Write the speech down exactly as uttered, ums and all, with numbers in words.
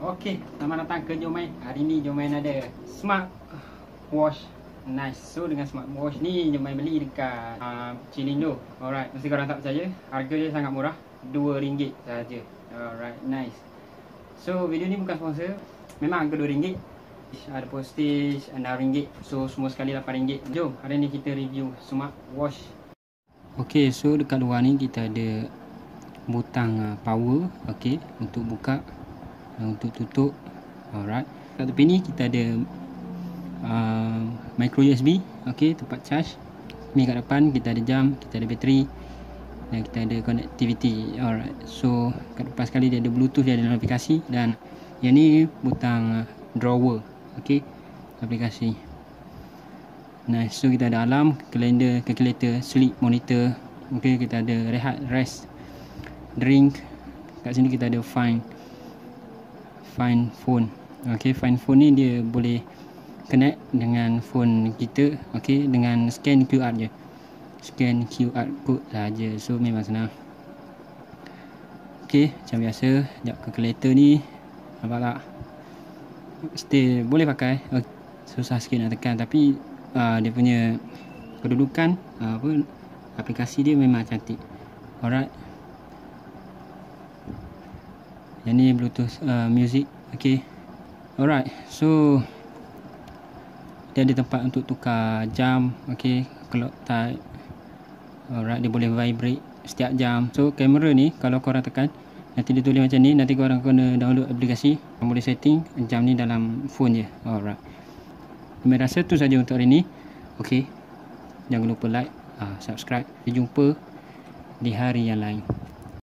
Okey, selamat datang ke Jomain. Hari ni Jomain ada smart watch. Nice. So dengan smart watch ni Jomain beli dekat uh, Cilindo. Alright, mesti korang tak percaya, harga dia sangat murah, dua ringgit saja. Alright, nice. So video ni bukan sponsor. Memang harga dua ringgit. Ada postage enam ringgit. So semua sekali lapan ringgit. Jom, hari ni kita review smart watch. Okey, so dekat luar ni kita ada butang uh, power, okey, untuk buka, untuk tutup. Alright, kat tepi ni kita ada uh, micro U S B, okey, tempat charge. Ni kat depan kita ada jam, kita ada bateri dan kita ada connectivity. Alright, so kat depan sekali dia ada bluetooth, dia ada notifikasi, dan yang ni butang uh, drawer, okey, aplikasi. Nice. So kita ada alarm, kalender, calculator, sleep monitor, okey, kita ada rehat, rest, drink. Kat sini kita ada find find phone. Okey, find phone ni dia boleh connect dengan phone kita, okey, dengan scan Q R je. Scan Q R code saja. So memang senang. Okey, macam biasa, jap calculator ni nampak tak? Still boleh pakai. Okay. Susah sikit nak tekan, tapi uh, dia punya kedudukan uh, apa aplikasi dia memang cantik. Alright. Yang ni Bluetooth uh, music. Okay. Alright. So dia ada tempat untuk tukar jam. Okay. Clock type. Alright. Dia boleh vibrate setiap jam. So kamera ni kalau korang tekan, nanti dia tulis macam ni. Nanti korang kena download aplikasi. Korang boleh setting jam ni dalam phone je. Alright. Saya rasa tu saja untuk hari ni. Okay. Jangan lupa like, uh, subscribe. Kita jumpa di hari yang lain.